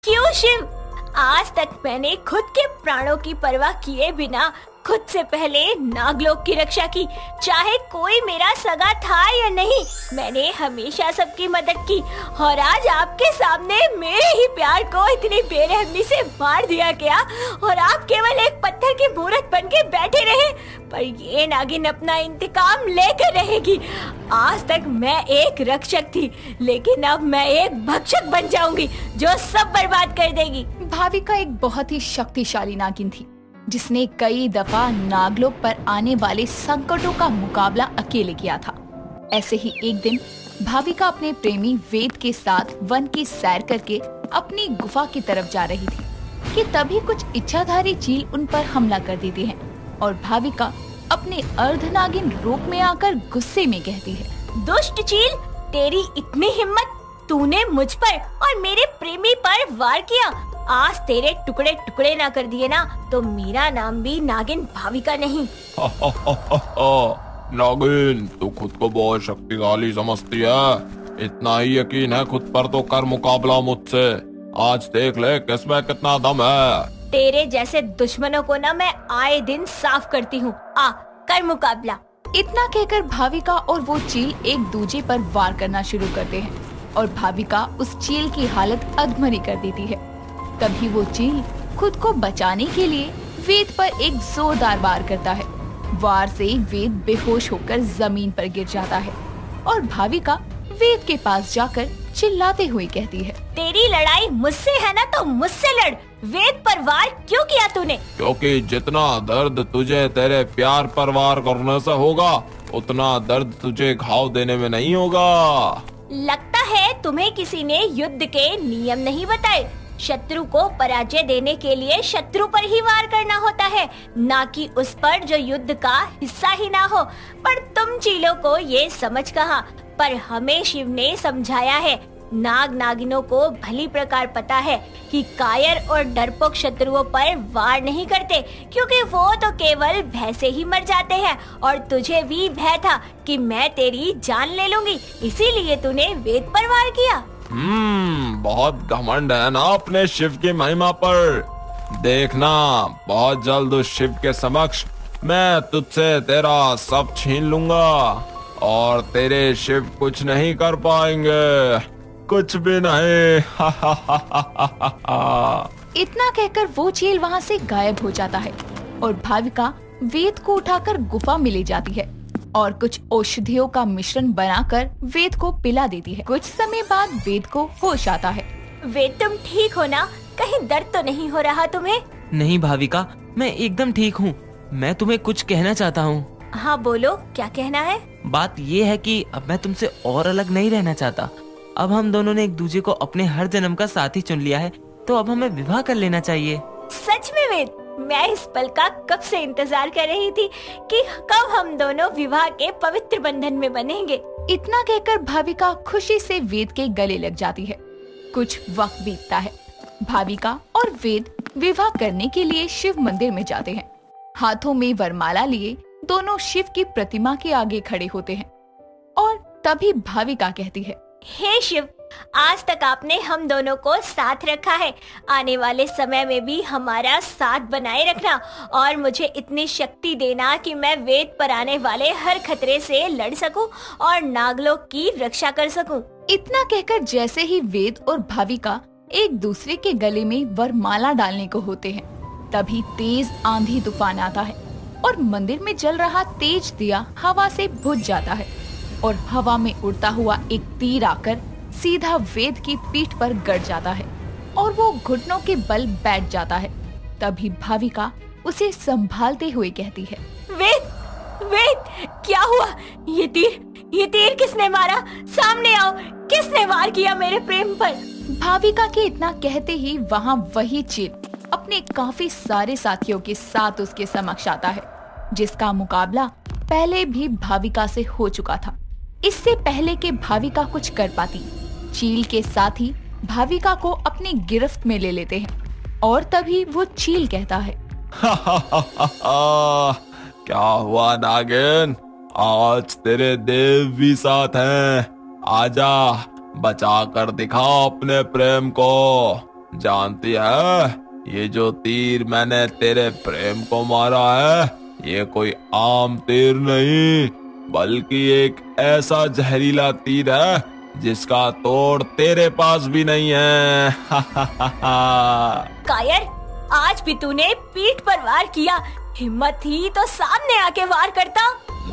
क्यों शिव? आज तक मैंने खुद के प्राणों की परवाह किए बिना खुद से पहले नागलोक की रक्षा की, चाहे कोई मेरा सगा था या नहीं। मैंने हमेशा सबकी मदद की और आज आपके सामने मेरे ही प्यार को इतनी बेरहमी से मार दिया गया और आप केवल एक पत्थर की मूरत बन के बैठे रहे। पर ये नागिन अपना इंतकाम लेकर रहेगी। आज तक मैं एक रक्षक थी, लेकिन अब मैं एक भक्षक बन जाऊंगी जो सब बर्बाद कर देगी। भाविका एक बहुत ही शक्तिशाली नागिन थी, जिसने कई दफा नागलोक पर आने वाले संकटों का मुकाबला अकेले किया था। ऐसे ही एक दिन भाविका अपने प्रेमी वेद के साथ वन की सैर करके अपनी गुफा की तरफ जा रही थी कि तभी कुछ इच्छाधारी चील उन पर हमला कर देती है और भाविका अपने अर्धनागिन रूप में आकर गुस्से में कहती है, दुष्ट चील, तेरी इतनी हिम्मत! तूने मुझ पर और मेरे प्रेमी पर वार किया। आज तेरे टुकड़े टुकड़े ना कर दिए ना तो मेरा नाम भी नागिन भाविका नहीं। नागिन, तू खुद को बहुत शक्तिशाली समझती है। इतना ही यकीन है खुद पर तो कर मुकाबला मुझसे। आज देख ले किसमें कितना दम है। तेरे जैसे दुश्मनों को ना मैं आए दिन साफ करती हूँ। आ, कर मुकाबला। इतना कहकर भाविका और वो चील एक दूजे पर वार करना शुरू करते हैं और भाविका उस चील की हालत अधमरी कर देती है। तभी वो चील खुद को बचाने के लिए वेद पर एक जोरदार वार करता है। वार से वेद बेहोश होकर जमीन पर गिर जाता है और भाविका वेद के पास जाकर चिल्लाते हुए कहती है, तेरी लड़ाई मुझसे है ना तो मुझसे लड़। वेद पर वार क्यों किया तूने? क्योंकि जितना दर्द तुझे तेरे प्यार पर वार करने से होगा, उतना दर्द तुझे घाव देने में नहीं होगा। लगता है तुम्हें किसी ने युद्ध के नियम नहीं बताए। शत्रु को पराजय देने के लिए शत्रु पर ही वार करना होता है, ना कि उस पर जो युद्ध का हिस्सा ही ना हो। पर तुम चीलों को ये समझ कहा, पर हमें शिव ने समझाया है। नाग नागिनों को भली प्रकार पता है कि कायर और डरपोक शत्रुओं पर वार नहीं करते, क्योंकि वो तो केवल भय से ही मर जाते हैं। और तुझे भी भय था कि मैं तेरी जान ले लूंगी, इसीलिए तूने वेद पर वार किया। बहुत घमंड है ना अपने शिव की महिमा पर। देखना, बहुत जल्द उस शिव के समक्ष मैं तुझसे तेरा सब छीन लूंगा और तेरे शिव कुछ नहीं कर पाएंगे, कुछ भी नहीं। इतना कहकर वो चील वहाँ से गायब हो जाता है और भाविका वेद को उठाकर गुफा में ले जाती है और कुछ औषधियों का मिश्रण बनाकर वेद को पिला देती है। कुछ समय बाद वेद को होश आता है। वेद, तुम ठीक हो ना? कहीं दर्द तो नहीं हो रहा तुम्हें? नहीं भाविका, मैं एकदम ठीक हूँ। मैं तुम्हें कुछ कहना चाहता हूँ। हाँ बोलो, क्या कहना है? बात ये है कि अब मैं तुमसे और अलग नहीं रहना चाहता। अब हम दोनों ने एक दूसरे को अपने हर जन्म का साथी चुन लिया है, तो अब हमें विवाह कर लेना चाहिए। सच में वेद, मैं इस पल का कब से इंतजार कर रही थी कि कब हम दोनों विवाह के पवित्र बंधन में बनेंगे। इतना कहकर भाविका खुशी से वेद के गले लग जाती है। कुछ वक्त बीतता है। भाविका और वेद विवाह करने के लिए शिव मंदिर में जाते हैं। हाथों में वरमाला लिए दोनों शिव की प्रतिमा के आगे खड़े होते हैं और तभी भाविका कहती है, हे शिव, आज तक आपने हम दोनों को साथ रखा है। आने वाले समय में भी हमारा साथ बनाए रखना और मुझे इतनी शक्ति देना कि मैं वेद पर आने वाले हर खतरे से लड़ सकूं और नागलोक की रक्षा कर सकूं। इतना कहकर जैसे ही वेद और भाविका एक दूसरे के गले में वरमाला डालने को होते हैं, तभी तेज आंधी तूफान आता है और मंदिर में जल रहा तेज दिया हवा से बुझ जाता है और हवा में उड़ता हुआ एक तीर आकर सीधा वेद की पीठ पर गड़ जाता है और वो घुटनों के बल बैठ जाता है। तभी भाविका उसे संभालते हुए कहती है, वेद, वेद, क्या हुआ? ये तीर किसने मारा? सामने आओ, किसने वार किया मेरे प्रेम पर? भाविका के इतना कहते ही वहाँ वही चील अपने काफी सारे साथियों के साथ उसके समक्ष आता है, जिसका मुकाबला पहले भी भाविका से हो चुका था। इससे पहले कि भाविका कुछ कर पाती, चील के साथी भाविका को अपनी गिरफ्त में ले लेते हैं और तभी वो चील कहता है, क्या हुआ नागिन, आज तेरे देव भी साथ हैं। आजा, बचा कर दिखा अपने प्रेम को। जानती है, ये जो तीर मैंने तेरे प्रेम को मारा है, ये कोई आम तीर नहीं, बल्कि एक ऐसा जहरीला तीर है जिसका तोड़ तेरे पास भी नहीं है। कायर, आज भी तूने पीठ पर वार किया, हिम्मत थी तो सामने आके वार करता।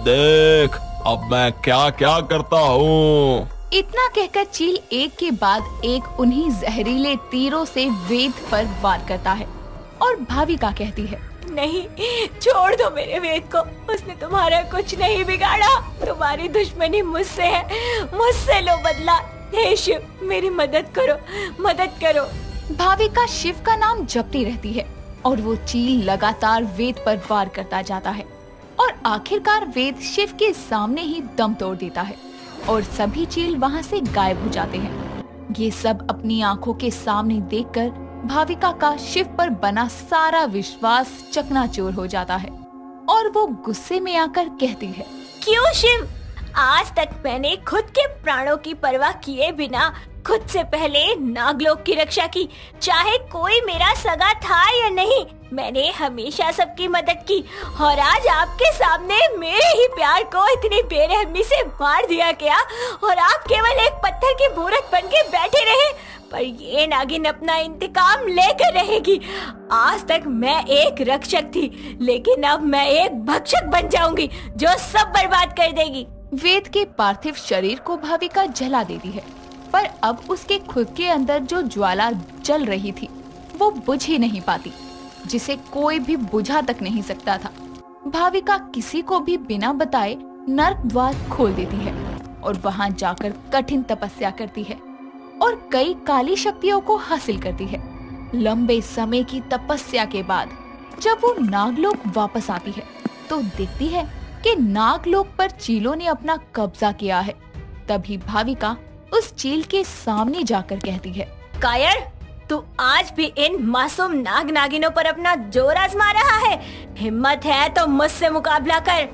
देख अब मैं क्या क्या करता हूँ। इतना कहकर चील एक के बाद एक उन्हीं जहरीले तीरों से वेद पर वार करता है और भाविका कहती है, नहीं, छोड़ दो मेरे वेद को, उसने तुम्हारा कुछ नहीं बिगाड़ा, तुम्हारी दुश्मनी मुझसे है, मुझसे लो बदला। हे शिव, मेरी मदद करो, मदद करो। भाविका शिव का नाम जपती रहती है और वो चील लगातार वेद पर वार करता जाता है और आखिरकार वेद शिव के सामने ही दम तोड़ देता है और सभी चील वहाँ से गायब हो जाते हैं। ये सब अपनी आंखों के सामने देखकर भाविका का शिव पर बना सारा विश्वास चकनाचूर हो जाता है और वो गुस्से में आकर कहती है, क्यों शिव, आज तक मैंने खुद के प्राणों की परवाह किए बिना खुद से पहले नागलोक की रक्षा की, चाहे कोई मेरा सगा था या नहीं। मैंने हमेशा सबकी मदद की और आज आपके सामने मेरे ही प्यार को इतनी बेरहमी से मार दिया गया और आप केवल एक पत्थर की मूरत बन के बैठे रहे। पर ये नागिन अपना इंतकाम लेकर रहेगी। आज तक मैं एक रक्षक थी, लेकिन अब मैं एक भक्षक बन जाऊंगी जो सब बर्बाद कर देगी। वेद के पार्थिव शरीर को भाविका जला देती है, पर अब उसके खुद के अंदर जो ज्वाला जल रही थी वो बुझ ही नहीं पाती, जिसे कोई भी बुझा तक नहीं सकता था। भाविका किसी को भी बिना बताए नर्क द्वार खोल देती है और वहां जाकर कठिन तपस्या करती है और कई काली शक्तियों को हासिल करती है। लंबे समय की तपस्या के बाद जब वो नागलोक वापस आती है तो देखती है कि नागलोक पर चीलों ने अपना कब्जा किया है। तभी भाविका उस चील के सामने जाकर कहती है, कायर, तू आज भी इन मासूम नाग नागिनों पर अपना जोर आजमा रहा है। हिम्मत है तो मुझसे मुकाबला कर।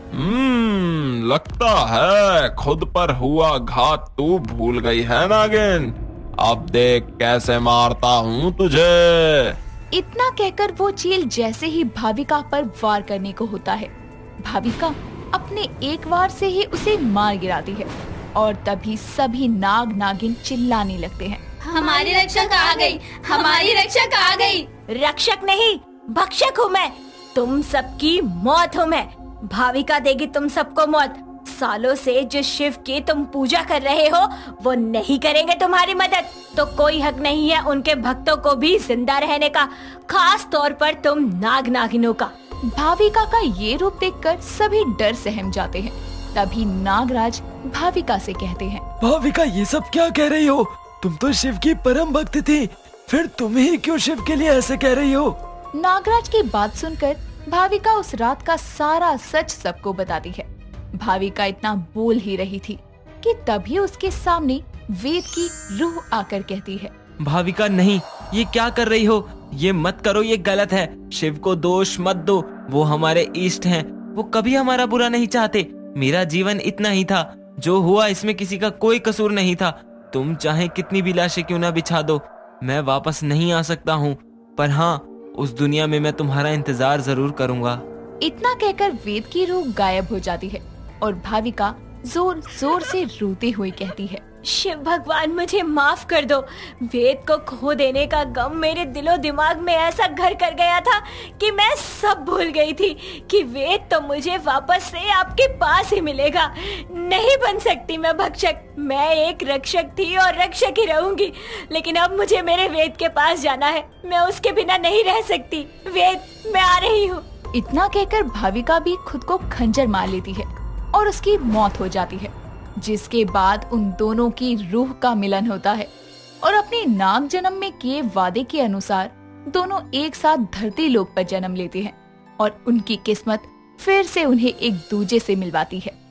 लगता है खुद पर हुआ घात तू भूल गई है नागिन। अब देख कैसे मारता हूँ तुझे। इतना कहकर वो चील जैसे ही भाविका पर वार करने को होता है, भाविका अपने एक वार से ही उसे मार गिराती है और तभी सभी नाग नागिन चिल्लाने लगते हैं, हमारी रक्षक आ गई, हमारी रक्षक आ गई। रक्षक नहीं, भक्षक हूँ मैं। तुम सबकी मौत हूँ मैं। भाविका देगी तुम सबको मौत। सालों से जिस शिव की तुम पूजा कर रहे हो वो नहीं करेंगे तुम्हारी मदद, तो कोई हक नहीं है उनके भक्तों को भी जिंदा रहने का, खास तौर पर तुम नाग नागिनों का। भाविका का ये रूप देखकर सभी डर सहम जाते हैं। तभी नागराज भाविका से कहते हैं, भाविका ये सब क्या कह रही हो? तुम तो शिव की परम भक्त थी, फिर तुम ही क्यों शिव के लिए ऐसे कह रही हो? नागराज की बात सुनकर भाविका उस रात का सारा सच सबको बताती है। भाविका इतना बोल ही रही थी कि तभी उसके सामने वेद की रूह आकर कहती है, भाविका नहीं, ये क्या कर रही हो? ये मत करो, ये गलत है। शिव को दोष मत दो, वो हमारे इष्ट हैं, वो कभी हमारा बुरा नहीं चाहते। मेरा जीवन इतना ही था, जो हुआ इसमें किसी का कोई कसूर नहीं था। तुम चाहे कितनी भी लाशें क्यों ना बिछा दो, मैं वापस नहीं आ सकता हूँ, पर हाँ, उस दुनिया में मैं तुम्हारा इंतजार जरूर करूँगा। इतना कहकर वेद की रूह गायब हो जाती है और भाविका जोर जोर से रोती हुई कहती है, शिव भगवान मुझे माफ कर दो। वेद को खो देने का गम मेरे दिलो दिमाग में ऐसा घर कर गया था कि मैं सब भूल गई थी कि वेद तो मुझे वापस से आपके पास ही मिलेगा। नहीं बन सकती मैं भक्षक, मैं एक रक्षक थी और रक्षक ही रहूंगी। लेकिन अब मुझे मेरे वेद के पास जाना है, मैं उसके बिना नहीं रह सकती। वेद, मैं आ रही हूँ। इतना कहकर भाविका भी खुद को खंजर मार लेती है और उसकी मौत हो जाती है, जिसके बाद उन दोनों की रूह का मिलन होता है और अपने नाग जन्म में किए वादे के अनुसार दोनों एक साथ धरती लोक पर जन्म लेते हैं और उनकी किस्मत फिर से उन्हें एक दूजे से मिलवाती है।